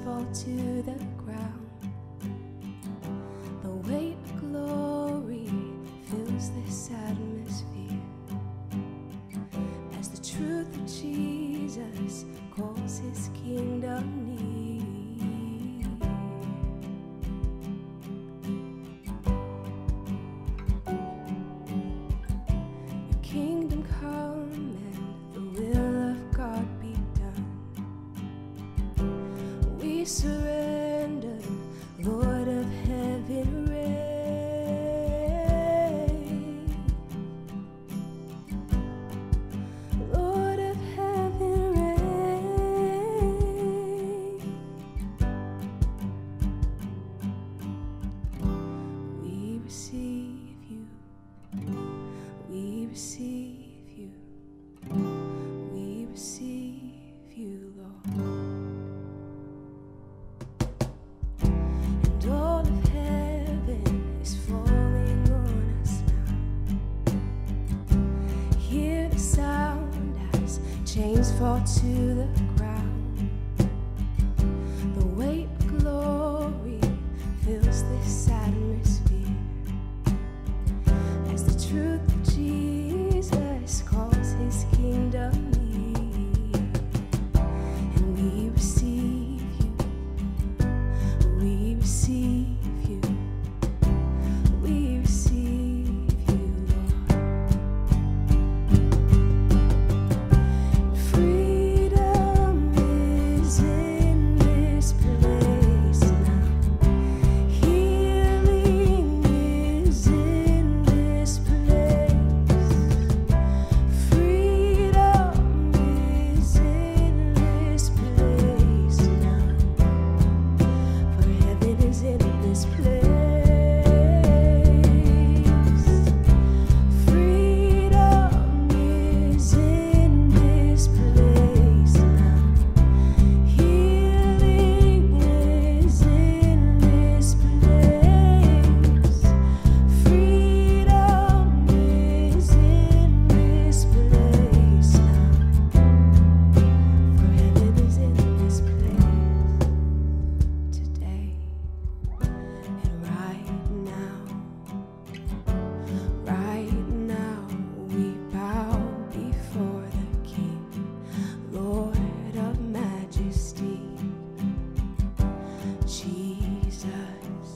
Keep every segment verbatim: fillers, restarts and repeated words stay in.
fall to the ground. The weight of glory fills this atmosphere as the truth of Jesus calls his kingdom near. Your kingdom come and the will of God be done. We surrender, Lord of heaven, reign. Lord of heaven, reign. We receive you. We receive you. We receive you, Lord. And all of heaven is falling on us now. Hear the sound as chains fall to the ground. The weight of glory fills this atmosphere as the truth of Jesus calls his kingdom near. And we receive you. We receive you. We receive you, Lord. Freedom is in this place now. Healing is in this place. Freedom is in this place now. For heaven is in this place. Freedom is in this place now. Healing is in this place. Freedom is in this place now. For heaven is in this place today and right now. Right now we bow before the King, Lord of majesty, Jesus,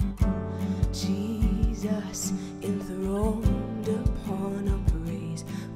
Jesus enthroned upon a praise.